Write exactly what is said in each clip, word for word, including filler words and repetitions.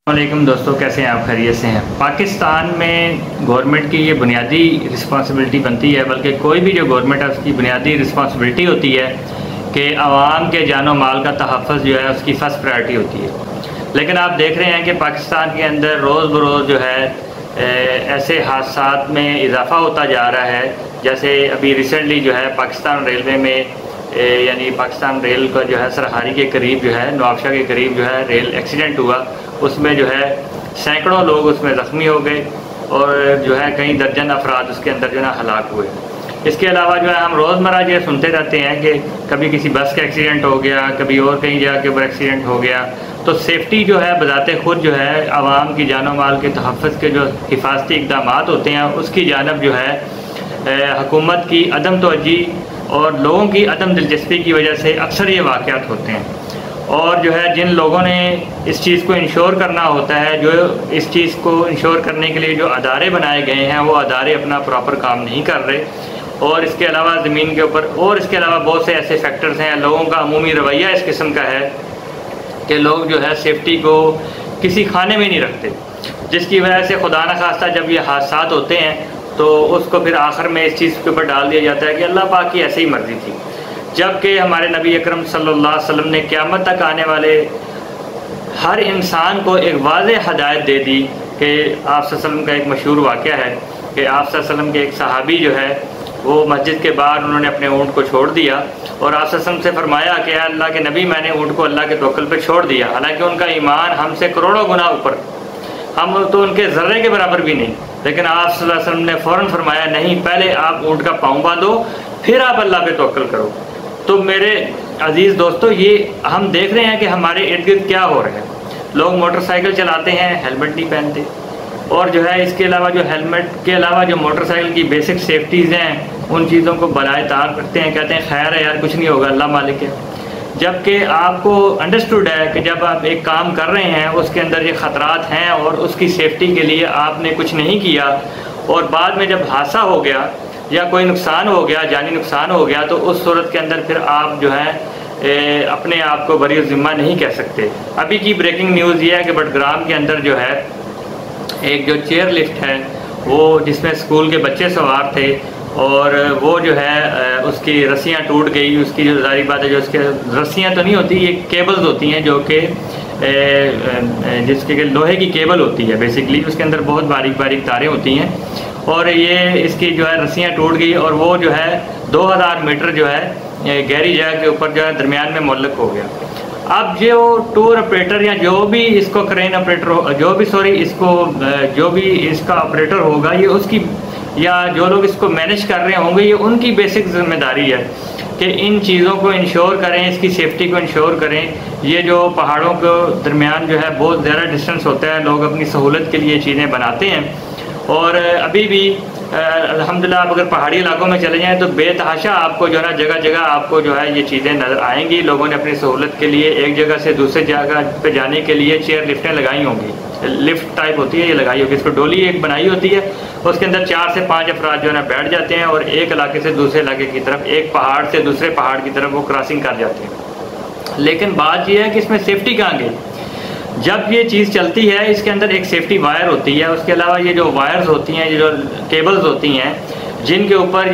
السلام علیکم دوستو، کیسے ہیں آپ؟ خیریت سے ہیں؟ پاکستان میں گورنمنٹ کی یہ بنیادی رسپانسبلٹی بنتی ہے، بلکہ کوئی بھی جو گورنمنٹ ہے اس کی بنیادی رسپانسبلٹی ہوتی ہے کہ عوام کے جان و مال کا تحفظ جو ہے اس کی فرسٹ پرائرٹی ہوتی ہے۔ لیکن آپ دیکھ رہے ہیں کہ پاکستان کے اندر روز بروز جو ہے ایسے حادثات میں اضافہ ہوتا جا رہا ہے۔ جیسے ابھی ریسنٹلی جو ہے پاکستان ریلوے میں یعنی پاکستان ریل کا جو ہے سرحاری کے قریب جو ہے نوابشاہ کے قریب جو ہے ریل ایکسیڈنٹ ہوا، اس میں جو ہے سینکڑوں لوگ اس میں زخمی ہو گئے اور جو ہے کئی درجن افراد اس کے اندر جو ہے ہلاک ہوئے۔ اس کے علاوہ جو ہے ہم روزمرہ جو سنتے رہتے ہیں کہ کبھی کسی بس کا ایکسیڈنٹ ہو گیا، کبھی اور کہیں جگہ کے اوپر ایکسیڈنٹ ہو گیا۔ تو سیفٹی جو ہے بذات خود جو ہے عوام کی جان و مال کے تحفظ کے جو حفاظتی اقدامات ہوتے ہیں اس کی جانب جو ہے حکومت کی عدم توجہی اور لوگوں کی عدم دلچسپی کی وجہ سے اکثر یہ واقعات ہوتے ہیں۔ اور جو ہے جن لوگوں نے اس چیز کو انشور کرنا ہوتا ہے، جو اس چیز کو انشور کرنے کے لیے جو ادارے بنائے گئے ہیں وہ ادارے اپنا پراپر کام نہیں کر رہے۔ اور اس کے علاوہ زمین کے اوپر اور اس کے علاوہ بہت سے ایسے فیکٹرز ہیں۔ لوگوں کا عمومی رویہ اس قسم کا ہے کہ لوگ جو ہے سیفٹی کو کسی خانے میں نہیں رکھتے، جس کی وجہ سے خدا نخواستہ جب یہ حادثات ہوتے ہیں تو اس کو پھر آخر میں اس چیز کے اوپر ڈال دیا جاتا ہے کہ اللہ پاک کی ایسے ہی مرضی تھی، جبکہ ہمارے نبی اکرم صلی اللہ علیہ وسلم نے قیامت تک آنے والے ہر انسان کو ایک واضح ہدایت دے دی کہ آپ صلی اللہ علیہ وسلم کا ایک مشہور واقعہ ہے کہ آپ صلی اللہ علیہ وسلم کے ایک صحابی جو ہے وہ مسجد کے باہر انہوں نے اپنے اونٹ کو چھوڑ دیا اور آپ صلی اللہ علیہ وسلم سے فرمایا کہ اے اللہ کے نبی، میں نے اونٹ کو اللہ کے توکل پہ چھوڑ دیا، حالانکہ ان کا ایمان ہم سے کروڑوں گنا اوپر، ہم تو ان کے ذرے کے برابر بھی نہیں، لیکن آپ صلی اللہ علیہ وسلم نے فوراً فرمایا نہیں، پہلے آپ اونٹ کا پاؤں باندھو پھر آپ اللہ پہ توکل کرو۔ تو میرے عزیز دوستو، یہ ہم دیکھ رہے ہیں کہ ہمارے ارد گرد کیا ہو رہا ہے۔ لوگ موٹر سائیکل چلاتے ہیں، ہیلمٹ نہیں پہنتے، اور جو ہے اس کے علاوہ جو ہیلمٹ کے علاوہ جو موٹر سائیکل کی بیسک سیفٹیز ہیں ان چیزوں کو بالائے طاق رکھتے ہیں، کہتے ہیں خیر ہے یار کچھ نہیں ہوگا، اللہ مالک ہے، جبکہ آپ کو انڈرسٹوڈ ہے کہ جب آپ ایک کام کر رہے ہیں اس کے اندر یہ خطرات ہیں اور اس کی سیفٹی کے لیے آپ نے کچھ نہیں کیا، اور بعد میں جب حادثہ ہو گیا یا کوئی نقصان ہو گیا، جانی نقصان ہو گیا، تو اس صورت کے اندر پھر آپ جو ہے اپنے آپ کو بری ذمہ نہیں کہہ سکتے۔ ابھی کی بریکنگ نیوز یہ ہے کہ بٹگرام کے اندر جو ہے ایک جو چیئر لفٹ ہے وہ جس میں اسکول کے بچے سوار تھے اور وہ جو ہے اس کی رسیاں ٹوٹ گئی، اس کی جو ظاہری بات ہے جو اس کے رسیاں تو نہیں ہوتی، یہ کیبلز ہوتی ہیں جو کہ جس کے لوہے کی کیبل ہوتی ہے بیسیکلی، اس کے اندر بہت باریک باریک تاریں ہوتی ہیں، اور یہ اس کی جو ہے رسیاں ٹوٹ گئی اور وہ جو ہے دو ہزار میٹر جو ہے گہری جگہ کے اوپر جو ہے درمیان میں معلق ہو گیا۔ اب جو ٹور آپریٹر یا جو بھی اس کو کرین آپریٹر ہو جو بھی سوری اس کو جو بھی اس کا آپریٹر ہوگا، یہ اس کی یا جو لوگ اس کو مینیج کر رہے ہوں گے، یہ ان کی بیسک ذمہ داری ہے کہ ان چیزوں کو انشور کریں، اس کی سیفٹی کو انشور کریں۔ یہ جو پہاڑوں کے درمیان جو ہے بہت زیادہ ڈسٹنس ہوتا ہے، لوگ اپنی سہولت کے لیے چیزیں بناتے ہیں، اور ابھی بھی الحمدللہ آپ اگر پہاڑی علاقوں میں چلے جائیں تو بے تحاشا آپ کو جو ہے نا جگہ جگہ آپ کو جو ہے یہ چیزیں نظر آئیں گی۔ لوگوں نے اپنی سہولت کے لیے ایک جگہ سے دوسرے جگہ پہ جانے کے لیے چیئر لفٹیں لگائی ہوں گی، لفٹ ٹائپ ہوتی ہے، یہ لگائی ہوگی، اس کو ڈولی ایک بنائی ہوتی ہے، اس کے اندر چار سے پانچ افراد جو ہے نا بیٹھ جاتے ہیں اور ایک علاقے سے دوسرے علاقے کی طرف، ایک پہاڑ سے دوسرے پہاڑ کی طرف وہ کراسنگ کر جاتے ہیں۔ لیکن بات یہ ہے کہ اس میں سیفٹی کہاں گئی؟ جب یہ چیز چلتی ہے اس کے اندر ایک سیفٹی وائر ہوتی ہے، اس کے علاوہ یہ جو وائرز ہوتی ہیں، یہ جو کیبلز ہوتی ہیں جن کے اوپر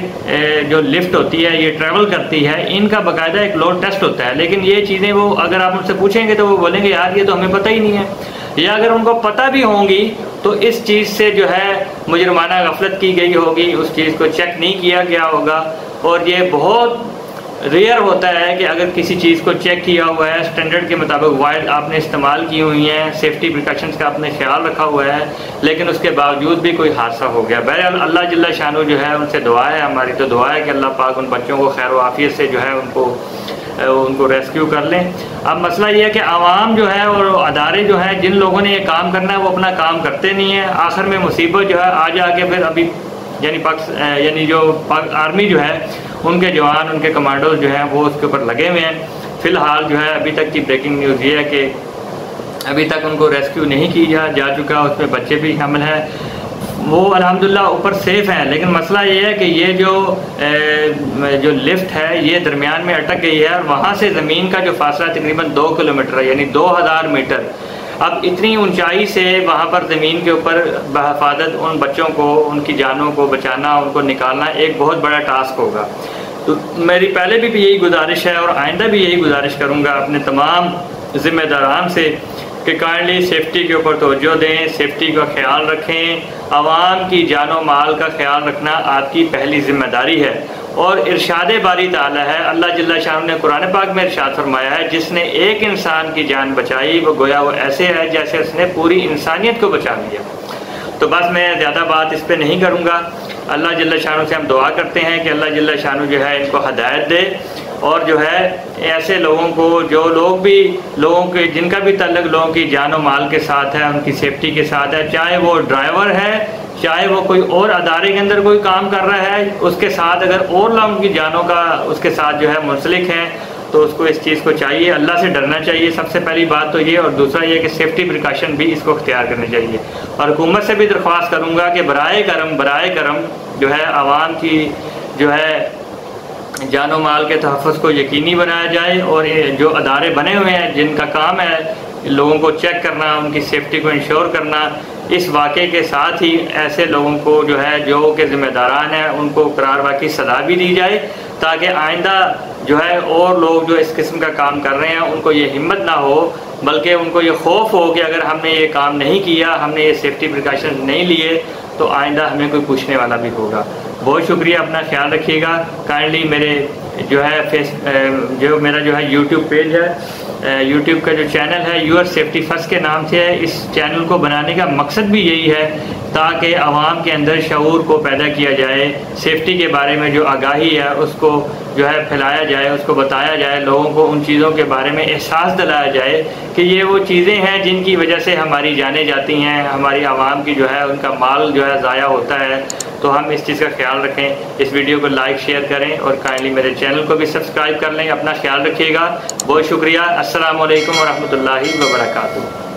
یہ جو لفٹ ہوتی ہے یہ ٹریول کرتی ہے، ان کا باقاعدہ ایک لوڈ ٹیسٹ ہوتا ہے۔ لیکن یہ چیزیں وہ اگر آپ ان سے پوچھیں گے تو وہ بولیں گے یار یہ تو ہمیں پتہ ہی نہیں ہے، یا اگر ان کو پتہ بھی ہوں گی تو اس چیز سے جو ہے مجرمانہ غفلت کی گئی ہوگی، اس چیز کو چیک نہیں کیا گیا ہوگا، اور یہ بہت ریئر ہوتا ہے کہ اگر کسی چیز کو چیک کیا ہوا ہے، اسٹینڈرڈ کے مطابق وائر آپ نے استعمال کی ہوئی ہیں، سیفٹی پریکاشنز کا آپ نے خیال رکھا ہوا ہے، لیکن اس کے باوجود بھی کوئی حادثہ ہو گیا۔ بہرحال اللہ جل شانہ جو ہے ان سے دعا ہے، ہماری تو دعا ہے کہ اللہ پاک ان بچوں کو خیر و عافیت سے جو ہے ان کو ان کو ریسکیو کر لیں۔ اب مسئلہ یہ ہے کہ عوام جو ہے اور ادارے جو ہیں جن لوگوں نے یہ کام کرنا ہے وہ اپنا کام کرتے نہیں ہیں، آخر میں مصیبت جو ہے آ جا کے پھر ابھی یعنی پاکستان یعنی جو آرمی جو ہے ان کے جوان ان کے کمانڈوز جو ہیں وہ اس کے اوپر لگے ہوئے ہیں۔ فی الحال جو ہے ابھی تک کی بریکنگ نیوز یہ ہے کہ ابھی تک ان کو ریسکیو نہیں کیا جا چکا، اس میں بچے بھی شامل ہیں، وہ الحمدللہ اوپر سیف ہیں۔ لیکن مسئلہ یہ ہے کہ یہ جو جو لفٹ ہے یہ درمیان میں اٹک گئی ہے، اور وہاں سے زمین کا جو فاصلہ تقریباً دو کلومیٹر ہے، یعنی دو ہزار میٹر۔ اب اتنی اونچائی سے وہاں پر زمین کے اوپر بحفاظت ان بچوں کو، ان کی جانوں کو بچانا، ان کو نکالنا ایک بہت بڑا ٹاسک ہوگا۔ تو میری پہلے بھی, بھی یہی گزارش ہے اور آئندہ بھی یہی گزارش کروں گا اپنے تمام ذمہ داران سے کہ کائنڈلی سیفٹی کے اوپر توجہ دیں، سیفٹی کا خیال رکھیں۔ عوام کی جان و مال کا خیال رکھنا آپ کی پہلی ذمہ داری ہے، اور ارشاد باری تعالیٰ ہے، اللہ جل شانہ نے قرآن پاک میں ارشاد فرمایا ہے، جس نے ایک انسان کی جان بچائی وہ گویا وہ ایسے ہے جیسے اس نے پوری انسانیت کو بچا لیا۔ تو بس میں زیادہ بات اس پہ نہیں کروں گا۔ اللہ جل شانہ سے ہم دعا کرتے ہیں کہ اللہ جل شانہ جو ہے ان کو ہدایت دے، اور جو ہے ایسے لوگوں کو، جو لوگ بھی لوگوں کے جن کا بھی تعلق لوگوں کی جان و مال کے ساتھ ہے، ان کی سیفٹی کے ساتھ ہے، چاہے وہ ڈرائیور ہے، چاہے وہ کوئی اور ادارے کے اندر کوئی کام کر رہا ہے، اس کے ساتھ اگر اور لوگوں کی جانوں کا اس کے ساتھ جو ہے منسلک ہیں تو اس کو اس چیز کو چاہیے، اللہ سے ڈرنا چاہیے سب سے پہلی بات تو یہ، اور دوسرا یہ کہ سیفٹی پریکاشن بھی اس کو اختیار کرنے چاہیے۔ اور حکومت سے بھی درخواست کروں گا کہ برائے کرم برائے کرم جو ہے عوام کی جو ہے جان و مال کے تحفظ کو یقینی بنایا جائے، اور جو ادارے بنے ہوئے ہیں جن کا کام ہے لوگوں کو چیک کرنا، ان کی سیفٹی کو انشور کرنا، اس واقعے کے ساتھ ہی ایسے لوگوں کو جو ہے جو کہ ذمہ داران ہیں ان کو قرار واقعی سزا بھی دی جائے، تاکہ آئندہ جو ہے اور لوگ جو اس قسم کا کام کر رہے ہیں ان کو یہ ہمت نہ ہو، بلکہ ان کو یہ خوف ہو کہ اگر ہم نے یہ کام نہیں کیا، ہم نے یہ سیفٹی پریکاشن نہیں لیے تو آئندہ ہمیں کوئی پوچھنے والا بھی ہوگا۔ بہت شکریہ، اپنا خیال رکھیے گا۔ کائنڈلی میرے جو ہے فیس جو میرا جو ہے یوٹیوب پیج ہے، یوٹیوب کا جو چینل ہے یور سیفٹی فرسٹ کے نام سے ہے، اس چینل کو بنانے کا مقصد بھی یہی ہے تاکہ عوام کے اندر شعور کو پیدا کیا جائے، سیفٹی کے بارے میں جو آگاہی ہے اس کو جو ہے پھیلایا جائے، اس کو بتایا جائے، لوگوں کو ان چیزوں کے بارے میں احساس دلایا جائے کہ یہ وہ چیزیں ہیں جن کی وجہ سے ہماری جانیں جاتی ہیں، ہماری عوام کی جو ہے ان کا مال جو ہے ضائع ہوتا ہے۔ تو ہم اس چیز کا خیال رکھیں، اس ویڈیو کو لائک شیئر کریں اور کائنڈلی میرے چینل کو بھی سبسکرائب کر لیں۔ اپنا خیال رکھیے گا، بہت شکریہ۔ السلام علیکم ورحمۃ اللہ وبرکاتہ۔